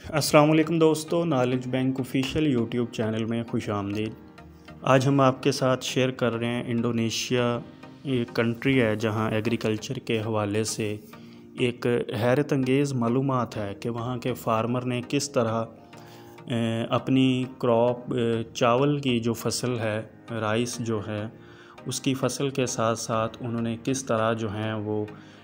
السلام علیکم دوستو، knowledge bank official YouTube channel میں خوش آمدید۔ آج ہم آپ کے ساتھ شیئر کر رہے ہیں انڈونیشیا ایک کنٹری ہے جہاں ایگریکلچر کے حوالے سے ایک حیرت انگیز معلومات ہے کہ وہاں کے فارمر نے کس طرح اپنی کراپ چاول کی جو فصل ہے، رائس جو ہے، اس کی فصل کے ساتھ ساتھ انہوں نے کس طرح جو ہیں وہ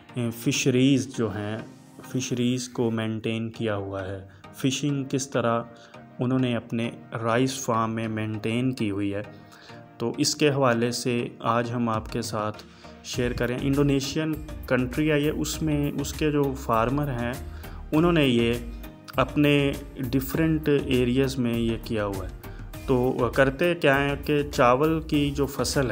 فشریز کو مینٹین کیا ہوا ہے، فشنگ کس طرح انہوں نے اپنے رائس فارم میں مینٹین کی ہوئی ہے۔ تو اس کے حوالے سے آج ہم آپ کے ساتھ شیئر کریں۔ انڈونیشین کنٹری ہے یہ، اس کے جو فارمر ہیں انہوں نے یہ اپنے ڈیفرنٹ ایریاز میں یہ کیا ہوا ہے۔ تو کرتے کیا ہے کہ چاول کی جو فصل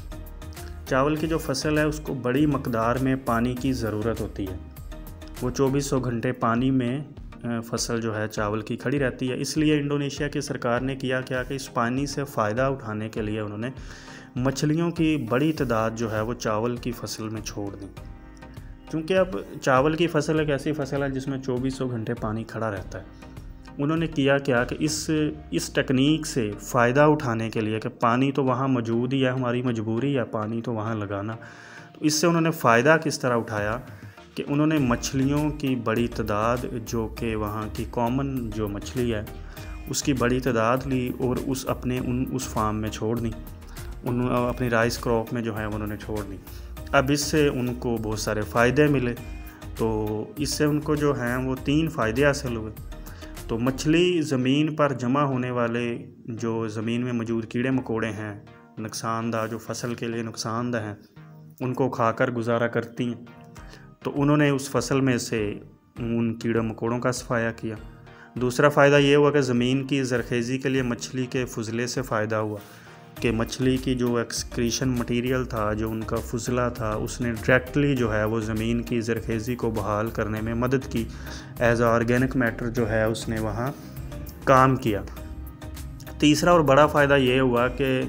ہے اس کو بڑی مقدار میں پانی کی ضرورت ہوتی ہے۔ وہ 2400 گھنٹے پانی میں فصل جو ہے چاول کی کھڑی رہتی ہے۔ اس لیے انڈونیشیا کی سرکار نے کیا کہ اس پانی سے فائدہ اٹھانے کے لیے انہوں نے مچھلیوں کی بڑی تعداد جو ہے وہ چاول کی فصل میں چھوڑ دیں، کیونکہ اب چاول کی فصل ایک ایسی فصل ہے جس میں 2400 گھنٹے پانی کھڑا رہتا ہے۔ انہوں نے کیا کہ اس ٹیکنیک سے فائدہ اٹھانے کے لیے کہ پانی تو وہاں موجود ہی ہے، ہماری مجبوری ہے پانی تو وہاں لگانا، تو اس سے انہوں نے فائدہ کس طرح اٹھایا کہ انہوں نے مچھلیوں کی بڑی تعداد جو کہ وہاں کی کامن جو مچھلی ہے اس کی بڑی تعداد لی اور اس فارم میں چھوڑ دی، اپنی رائس کراپ میں جو ہے انہوں نے چھوڑ دی۔ اب اس سے ان کو بہت سارے فائدے ملے، تو اس سے ان کو جو ہیں وہ 3 فائدے حاصل ہوئے۔ تو مچھلی زمین پر جمع ہونے والے جو زمین میں موجود کیڑے مکوڑے ہیں نقصان دہ، جو فصل کے لیے نقصان دہ ہیں، ان کو کھا کر گزارا کرتی ہیں، تو انہوں نے اس فصل میں سے ان کیڑے مکوڑوں کا صفایا کیا۔ دوسرا فائدہ یہ ہوا کہ زمین کی زرخیزی کے لیے مچھلی کے فضلے سے فائدہ ہوا کہ مچھلی کی جو ایکسکریشن مٹیریل تھا، جو ان کا فضلہ تھا، اس نے ڈائریکٹلی جو ہے وہ زمین کی زرخیزی کو بحال کرنے میں مدد کی، ایز آرگینک میٹر جو ہے اس نے وہاں کام کیا۔ تیسرا اور بڑا فائدہ یہ ہوا کہ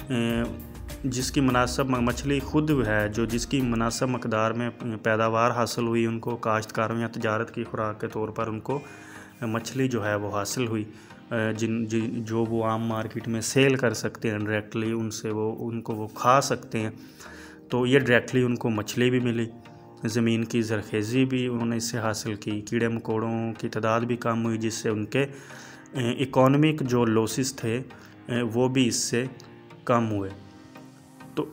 جس کی مناسب مچھلی خود ہے، جس کی مناسب مقدار میں پیداوار حاصل ہوئی، ان کو کاشتکاروں یا تجارت کی خوراک کے طور پر ان کو مچھلی جو ہے وہ حاصل ہوئی، جو وہ عام مارکیٹ میں سیل کر سکتے ہیں ڈائریکٹلی، ان کو وہ کھا سکتے ہیں۔ تو یہ ڈائریکٹلی ان کو مچھلی بھی ملی، زمین کی زرخیزی بھی انہوں نے اس سے حاصل کی، کیڑے مکوڑوں کی تعداد بھی کم ہوئی، جس سے ان کے اکانومک جو لوسز تھے وہ بھی اس سے کم ہوئے۔ تو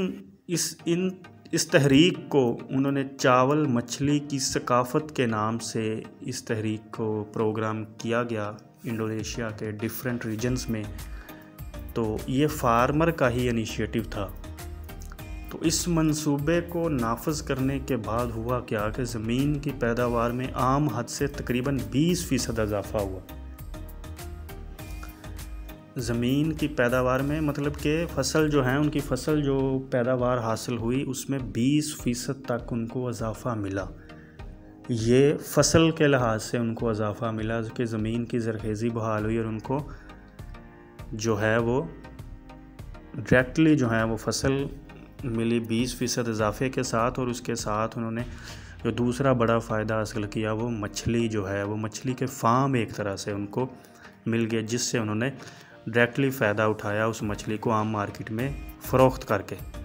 اس تحریک کو انہوں نے چاول مچھلی کی ثقافت کے نام سے اس تحریک کو پروگرام کیا گیا انڈونیشیا کے ڈیفرنٹ ریجنز میں۔ تو یہ فارمر کا ہی انیشیٹو تھا۔ تو اس منصوبے کو نافذ کرنے کے بعد ہوا کیا کہ زمین کی پیداوار میں عام حد سے تقریباً 20% اضافہ ہوا۔ زمین کی پیداوار میں مطلب کہ فصل جو ہیں، ان کی فصل جو پیداوار حاصل ہوئی اس میں 20% تک ان کو اضافہ ملا۔ یہ فصل کے لحاظ سے ان کو اضافہ ملا کہ زمین کی زرخیزی بحال ہوئی، اور ان کو جو ہے وہ ڈائریکٹلی جو ہے وہ فصل ملی 20% اضافے کے ساتھ، اور اس کے ساتھ انہوں نے جو دوسرا بڑا فائدہ حاصل کیا وہ مچھلی جو ہے وہ مچھلی کے فارم ایک طرح سے ان کو مل گئے، جس سے انہوں نے ڈائریکٹلی فائدہ اٹھایا اس مچھلی کو عام مارکیٹ میں فروخت کر کے۔